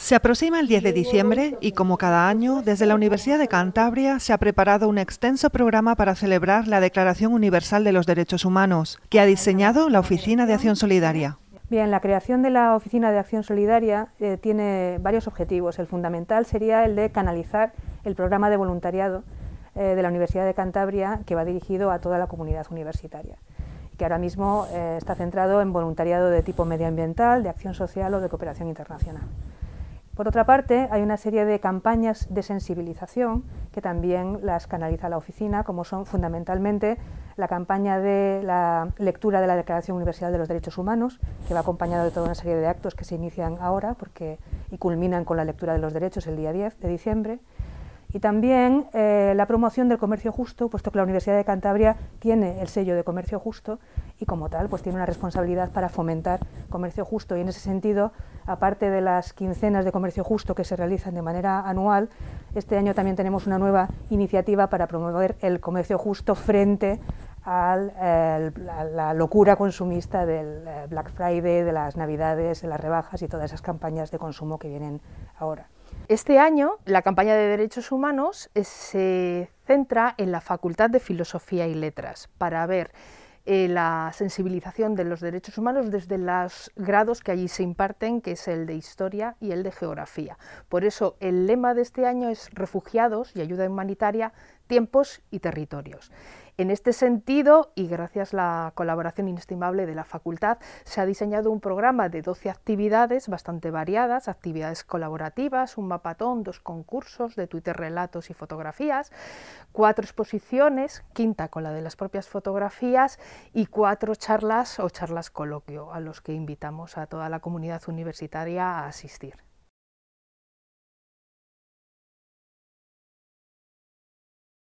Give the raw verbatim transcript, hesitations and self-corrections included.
Se aproxima el diez de diciembre y, como cada año, desde la Universidad de Cantabria se ha preparado un extenso programa para celebrar la Declaración Universal de los Derechos Humanos, que ha diseñado la Oficina de Acción Solidaria. Bien, la creación de la Oficina de Acción Solidaria eh, tiene varios objetivos. El fundamental sería el de canalizar el programa de voluntariado eh, de la Universidad de Cantabria, que va dirigido a toda la comunidad universitaria, que ahora mismo eh, está centrado en voluntariado de tipo medioambiental, de acción social o de cooperación internacional. Por otra parte, hay una serie de campañas de sensibilización que también las canaliza la oficina, como son fundamentalmente la campaña de la lectura de la Declaración Universal de los Derechos Humanos, que va acompañado de toda una serie de actos que se inician ahora porque, y culminan con la lectura de los derechos el día diez de diciembre, y también eh, la promoción del comercio justo, puesto que la Universidad de Cantabria tiene el sello de comercio justo y como tal pues tiene una responsabilidad para fomentar comercio justo, y en ese sentido, aparte de las quincenas de comercio justo que se realizan de manera anual, este año también tenemos una nueva iniciativa para promover el comercio justo frente al, eh, a la locura consumista del Black Friday, de las Navidades, de las rebajas y todas esas campañas de consumo que vienen ahora. Este año la campaña de derechos humanos se centra en la Facultad de Filosofía y Letras para ver eh, la sensibilización de los derechos humanos desde los grados que allí se imparten, que es el de Historia y el de Geografía. Por eso el lema de este año es Refugiados y ayuda humanitaria, tiempos y territorios. En este sentido, y gracias a la colaboración inestimable de la facultad, se ha diseñado un programa de doce actividades bastante variadas, actividades colaborativas, un mapatón, dos concursos de Twitter relatos y fotografías, cuatro exposiciones, quinta con la de las propias fotografías, y cuatro charlas o charlas coloquio a los que invitamos a toda la comunidad universitaria a asistir.